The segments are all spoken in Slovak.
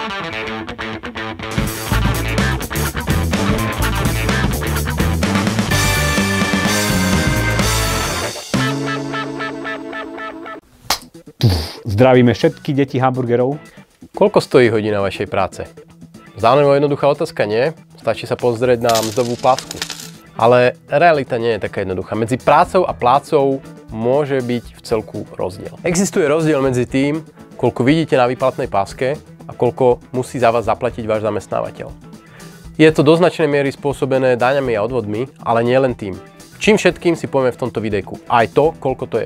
Zdravíme všetky deti hamburgerov. Koľko stojí hodina vašej práce? Zaujímavá jednoduchá otázka, nie? Stačí sa pozrieť na mzdovú pásku. Ale realita nie je taká jednoduchá. Medzi prácou a plácou môže byť v celku rozdiel. Existuje rozdiel medzi tým, koľko vidíte na výplatnej páske a koľko musí za vás zaplatiť váš zamestnávateľ. Je to do značnej miery spôsobené daňami a odvodmi, ale nie len tým. Čím všetkým si povieme v tomto videjku. Aj to, koľko to je.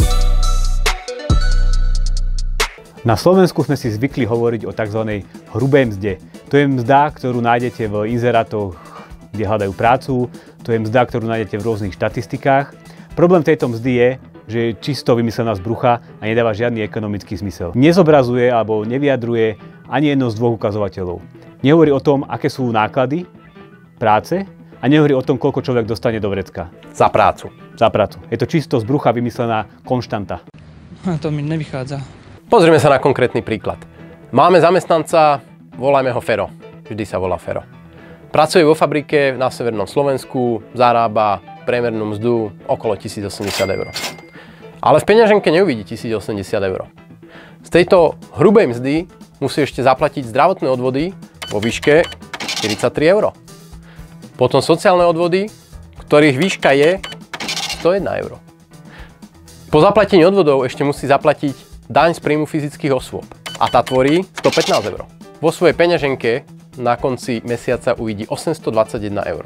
Na Slovensku sme si zvykli hovoriť o tzv. Hrubej mzde. To je mzda, ktorú nájdete v inzerátoch, kde hľadajú prácu. To je mzda, ktorú nájdete v rôznych štatistikách. Problém tejto mzdy je, že je čisto vymyslená z brucha a nedáva žiadny ekonomický zmysel. Nezobrazuje alebo nevyjadruje ani jedno z dvoch ukazovateľov. Nehovorí o tom, aké sú náklady práce a nehovorí o tom, koľko človek dostane do vrecka. Za prácu. Za prácu. Je to čisto z brucha vymyslená konštanta. To mi nevychádza. Pozrieme sa na konkrétny príklad. Máme zamestnanca, volajme ho Fero. Vždy sa volá Fero. Pracuje vo fabrike na severnom Slovensku, zarába priemernú mzdu okolo 1080 eur. Ale v peňaženke neuvidí 1080 eur. Z tejto hrubej mzdy musí ešte zaplatiť zdravotné odvody vo výške 43 eur. Potom sociálne odvody, ktorých výška je 101 eur. Po zaplatení odvodov ešte musí zaplatiť daň z príjmu fyzických osôb. A tá tvorí 115 eur. Vo svojej peňaženke na konci mesiaca uvidí 821 eur.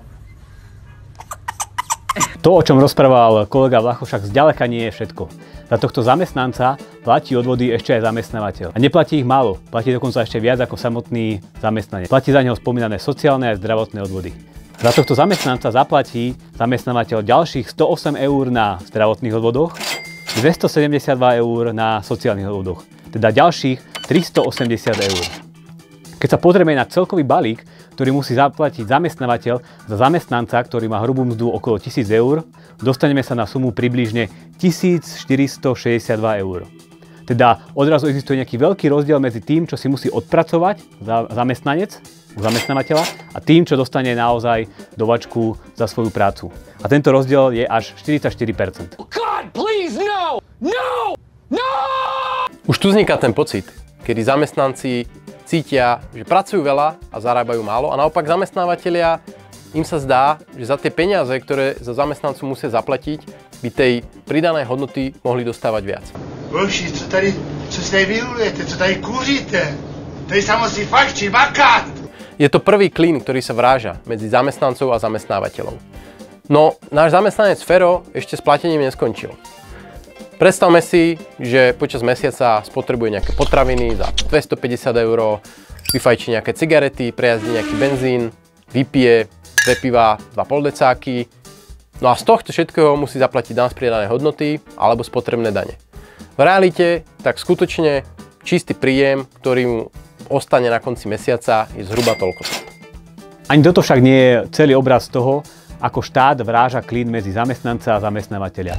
To, o čom rozprával kolega Vlacho, však zďaleka nie je všetko. Za tohto zamestnanca platí odvody ešte aj zamestnávateľ. A neplatí ich málo, platí dokonca ešte viac ako samotný zamestnanec. Platí za neho spomínané sociálne a zdravotné odvody. Za tohto zamestnanca zaplatí zamestnávateľ ďalších 108 eur na zdravotných odvodoch, 272 eur na sociálnych odvodoch, teda ďalších 380 eur. Keď sa pozrieme na celkový balík, ktorý musí zaplatiť zamestnávateľ za zamestnanca, ktorý má hrubú mzdu okolo 1000 eur, dostaneme sa na sumu približne 1462 eur. Teda odrazu existuje nejaký veľký rozdiel medzi tým, čo si musí odpracovať zamestnanec u zamestnávateľa a tým, čo dostane naozaj do vačku za svoju prácu. A tento rozdiel je až 44%. God, please, no! No! No! Už tu vzniká ten pocit, kedy zamestnanci cítia, že pracujú veľa a zarábajú málo a naopak zamestnávateľia im sa zdá, že za tie peniaze, ktoré za zamestnancu musia zaplatiť, by tej pridanej hodnoty mohli dostávať viac. Boži, co si tady vyrulujete, co tady kúřite? Tady sa musí fakt makať! Je to prvý klín, ktorý sa vráža medzi zamestnancov a zamestnávateľov. No, náš zamestnanec Fero ešte s platením neskončil. Predstavme si, že počas mesiaca spotrebuje nejaké potraviny za 250 eur, vyfajčí nejaké cigarety, prejazdí nejaký benzín, vypije 2 piva, 2 poldecáky. No a z tohto všetkého musí zaplatiť daň z pridanej hodnoty alebo spotrebné dane. V realite tak skutočne čistý príjem, ktorý mu ostane na konci mesiaca, je zhruba toľko. Ani toto však nie je celý obraz toho, ako štát vráža klín medzi zamestnanca a zamestnávateľa.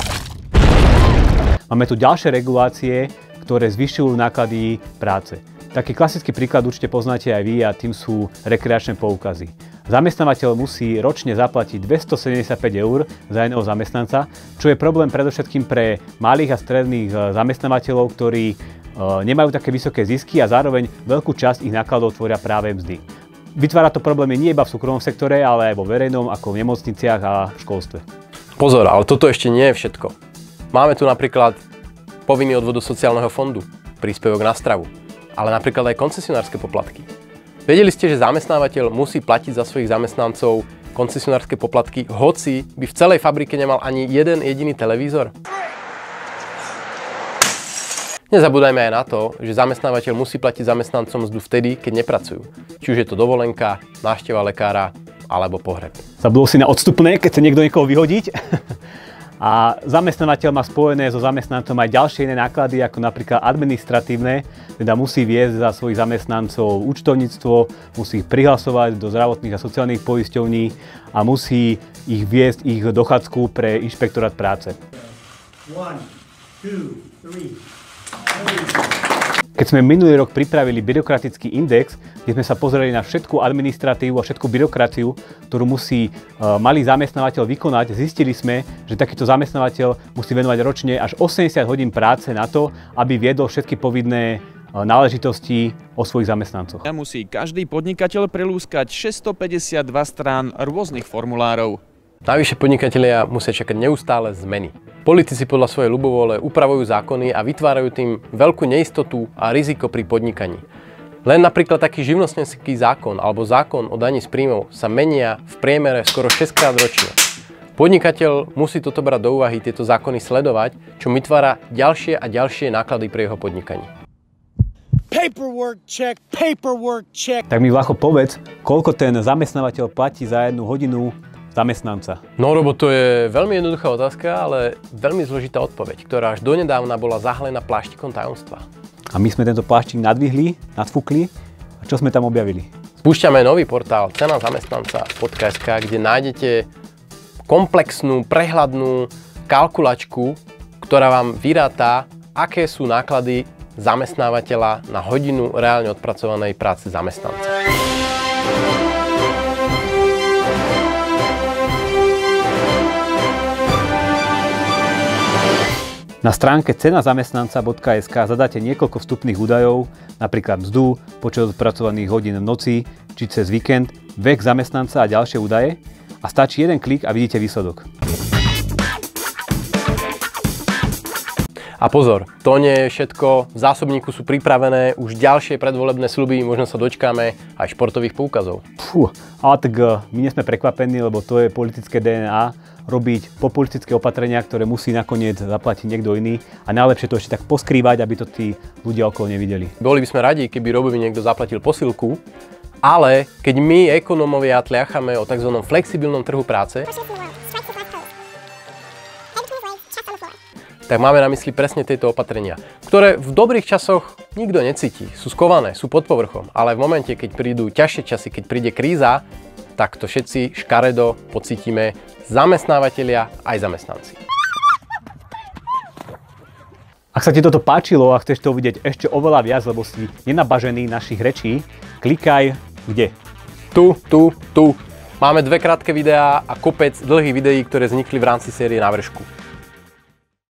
Máme tu ďalšie regulácie, ktoré zvyšujú náklady práce. Taký klasický príklad určite poznáte aj vy a tým sú rekreačné poukazy. Zamestnávateľ musí ročne zaplatiť 275 eur za jedného zamestnanca, čo je problém predovšetkým pre malých a stredných zamestnávateľov, ktorí nemajú také vysoké zisky a zároveň veľkú časť ich nákladov tvoria práve mzdy. Vytvára to problémy nie iba v súkromnom sektore, ale aj vo verejnom, ako v nemocniciach a školstve. Pozor, ale toto ešte nie je všetko. Máme tu napríklad povinný odvod do sociálneho fondu, príspevok na stravu, ale napríklad aj koncesionárske poplatky. Vedeli ste, že zamestnávateľ musí platiť za svojich zamestnancov koncesionárske poplatky, hoci by v celej fabrike nemal ani jeden jediný televízor? Nezabúdajme aj na to, že zamestnávateľ musí platiť zamestnancom mzdu vtedy, keď nepracujú. Či už je to dovolenka, návšteva lekára alebo pohreb. Zabudol si na odstupné, keď chce niekto niekoho vyhodiť. A zamestnávateľ má spojené so zamestnancom aj ďalšie iné náklady, ako napríklad administratívne, teda musí viesť za svojich zamestnancov účtovníctvo, musí ich prihlasovať do zdravotných a sociálnych poisťovní a musí ich viesť ich dochádzku pre inšpektorát práce. 1, 2, 3. Keď sme minulý rok pripravili byrokratický index, kde sme sa pozreli na všetku administratívu a všetku byrokraciu, ktorú musí malý zamestnávateľ vykonať, zistili sme, že takýto zamestnávateľ musí venovať ročne až 80 hodín práce na to, aby viedol všetky povinné náležitosti o svojich zamestnancoch. Musí každý podnikateľ prelúskať 652 strán rôznych formulárov. Navyše podnikatelia musia čakať neustále zmeny. Politici podľa svojej ľubovôle upravujú zákony a vytvárajú tým veľkú neistotu a riziko pri podnikaní. Len napríklad taký živnostenský zákon alebo zákon o daní z príjmov sa menia v priemere skoro 6-krát ročne. Podnikateľ musí toto brať do úvahy, tieto zákony sledovať, čo vytvára ďalšie a ďalšie náklady pre jeho podnikanie. Paperwork check, paperwork check. Tak mi Vlacho povedz, koľko ten zamestnávateľ platí za 1 hodinu zamestnanca? No, Robo, to je veľmi jednoduchá otázka, ale veľmi zložitá odpoveď, ktorá až donedávna bola zahalená pláštikom tajomstva. A my sme tento pláštik nadvihli, nadfúkli a čo sme tam objavili? Spúšťame nový portál cenazamestnanca.sk, kde nájdete komplexnú, prehľadnú kalkulačku, ktorá vám vyráta, aké sú náklady zamestnávateľa na hodinu reálne odpracovanej práce zamestnanca. Na stránke cenazamestnanca.sk zadáte niekoľko vstupných údajov, napríklad mzdu, počet odpracovaných hodín v noci či cez víkend, vek zamestnanca a ďalšie údaje a stačí jeden klik a vidíte výsledok. A pozor, to nie je všetko, v zásobníku sú pripravené už ďalšie predvolebné sľuby, možno sa dočkáme aj športových poukazov. Ale tak my nie sme prekvapení, lebo to je politické DNA, robiť populistické opatrenia, ktoré musí nakoniec zaplatiť niekto iný a najlepšie to ešte tak poskrývať, aby to tí ľudia okolo nevideli. Boli by sme radi, keby Robovi niekto zaplatil posilku, ale keď my, ekonómovia, tliachame o tzv. Flexibilnom trhu práce, tak máme na mysli presne tieto opatrenia, ktoré v dobrých časoch nikto necíti, sú skované, sú pod povrchom, ale v momente, keď prídu ťažšie časy, keď príde kríza, tak to všetci škaredo pocítime, zamestnávateľia aj zamestnanci. Ak sa ti toto páčilo a chceš to vidieť ešte oveľa viac, lebo si nenabažený našich rečí, klikaj kde? Tu. Máme 2 krátke videá a kopec dlhých videí, ktoré vznikli v rámci série Na vršku.